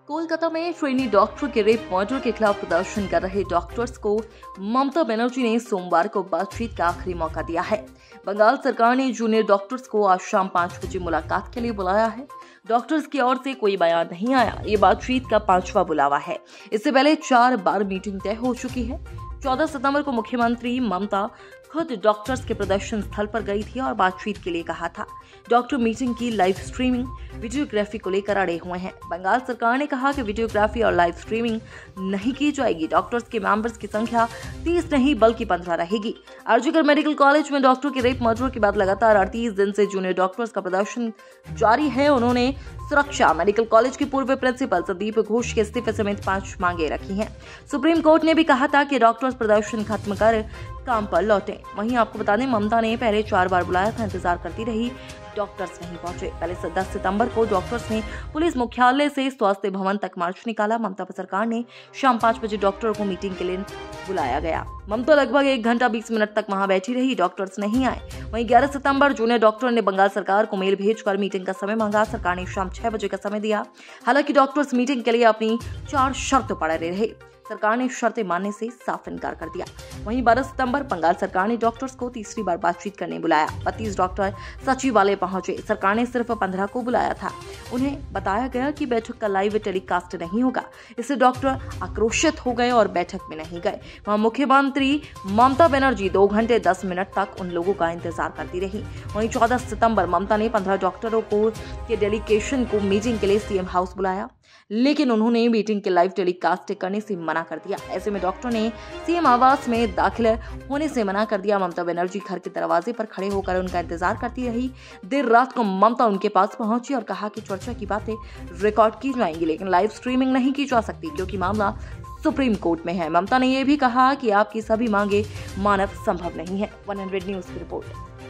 कोलकाता में trainee doctor के rape murder के खिलाफ प्रदर्शन कर रहे डॉक्टर्स को ममता बनर्जी ने सोमवार को बातचीत का आखिरी मौका दिया है। बंगाल सरकार ने जूनियर डॉक्टर्स को आज शाम 5 बजे मुलाकात के लिए बुलाया है। डॉक्टर्स की ओर से कोई बयान नहीं आया। ये बातचीत का 5वां बुलावा है। इससे पहले 4 बार मीटिंग तय हो चुकी है। 14 सितंबर को मुख्यमंत्री ममता खुद डॉक्टर्स के प्रदर्शन स्थल पर गई थी और बातचीत के लिए कहा था। डॉक्टर मीटिंग की लाइव स्ट्रीमिंग वीडियोग्राफी को लेकर अड़े हुए हैं। बंगाल सरकार ने कहा कि वीडियोग्राफी और लाइव स्ट्रीमिंग नहीं की जाएगी। डॉक्टर्स के मेंबर्स की संख्या 30 नहीं बल्कि 15 रहेगी। आरजीकर मेडिकल कॉलेज में डॉक्टर के रेप मर्डर के बाद लगातार 38 दिन से जूनियर डॉक्टर्स का प्रदर्शन जारी है। उन्होंने सुरक्षा मेडिकल कॉलेज के पूर्व प्रिंसिपल संदीप घोष के इस्तीफे समेत 5 मांगे रखी हैं। सुप्रीम कोर्ट ने भी कहा था कि डॉक्टर्स प्रदर्शन खत्म कर काम पर लौटे। वहीं आपको बता दें, ममता ने पहले 4 बार बुलाया था, इंतजार करती रही, डॉक्टर्स नहीं पहुंचे। पहले 10 सितंबर को डॉक्टर्स ने पुलिस मुख्यालय से स्वास्थ्य भवन तक मार्च निकाला। ममता सरकार ने शाम 5 बजे डॉक्टरों को मीटिंग के लिए बुलाया गया। ममता लगभग 1 घंटा 20 मिनट तक वहां बैठी रही, डॉक्टर्स नहीं आए। वहीं 11 सितंबर जूनियर डॉक्टर ने बंगाल सरकार को मेल भेजकर मीटिंग का समय मांगा। सरकार ने शाम 6 बजे का समय दिया। हालांकि डॉक्टर्स मीटिंग के लिए अपनी 4 शर्त पड़े रहे। सरकार ने शर्तें मानने से साफ इनकार कर दिया। वहीं 12 सितंबर बंगाल सरकार ने डॉक्टर्स को तीसरी बार बातचीत करने बुलाया। 32 डॉक्टर सचिवालय पहुंचे। सरकार ने सिर्फ 15 को बुलाया था। उन्हें बताया गया कि बैठक का लाइव टेलीकास्ट नहीं होगा। इससे डॉक्टर आक्रोशित हो गए और बैठक में नहीं गए। वहां मुख्यमंत्री ममता बनर्जी 2 घंटे 10 मिनट तक उन लोगों का इंतजार करती रही। वहीं 14 सितंबर ममता ने 15 डॉक्टरों के डेलीगेशन को मीटिंग के लिए सीएम हाउस बुलाया, लेकिन उन्होंने मीटिंग के लाइव टेलीकास्ट करने से मना कर दिया। ऐसे में डॉक्टर ने सीएम आवास में दाखिल होने से मना कर दिया। ममता बनर्जी घर के दरवाजे पर खड़े होकर उनका इंतजार करती रही। देर रात को ममता उनके पास पहुंची और कहा कि चर्चा की बातें रिकॉर्ड की जाएंगी, लेकिन लाइव स्ट्रीमिंग नहीं की जा सकती क्योंकि मामला सुप्रीम कोर्ट में है। ममता ने यह भी कहा कि आपकी सभी मांगे मानव संभव नहीं है। 100 न्यूज की रिपोर्ट।